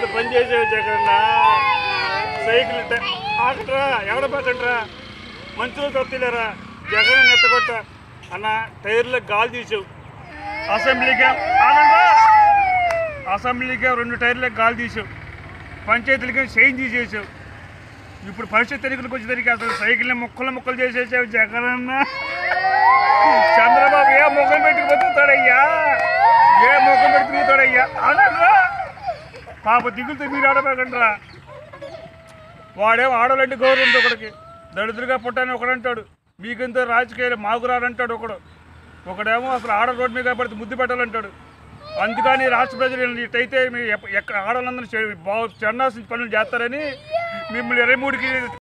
బోల్డ్ పని చేసేవి జగన్న. సైకిల్ ఆగట్రా, ఎవడపోకండ్రా, మంచులో తొత్తిలేరా, జగన్ నెట్టగొట్ట అన్న. టైర్లో గాలి తీసావు. అసెంబ్లీకే 2 టైర్లకు గాలి తీసావు. పంచాయతీలకి చేంజ్ చేసేసావు. ఇప్పుడు పరిషత్ ఎన్నికలకు వచ్చేసరికి అసలు సైకిల్ని ముక్కలు చేసేసావు జగనన్న. చంద్రబాబు ఏ ముఖం పెట్టుకు బతుకుతాడయ్యా, ఏ ముఖం పెట్టి తిరుగుతాడయ్యా అనరా. పాప దిగులుతో మీరు ఆడబోకండ్రా. వాడేమో ఆడవాలంటే గౌరవం ఒకడికి, దళితుడిగా పుట్టాని ఒకడంటాడు, మీకెంతో రాజకీయాలు మాకు రాడంటాడు ఒకడేమో అసలు ఆడ రోడ్డు మీద పడితే ముద్దు పెట్టాలంటాడు. అందుకని రాష్ట్ర ప్రజలు ఇటైతే ఎక్కడ ఆడవాళ్ళందరూ చెన్నాల్సిన పనులు చేస్తారని మిమ్మల్ని 23కి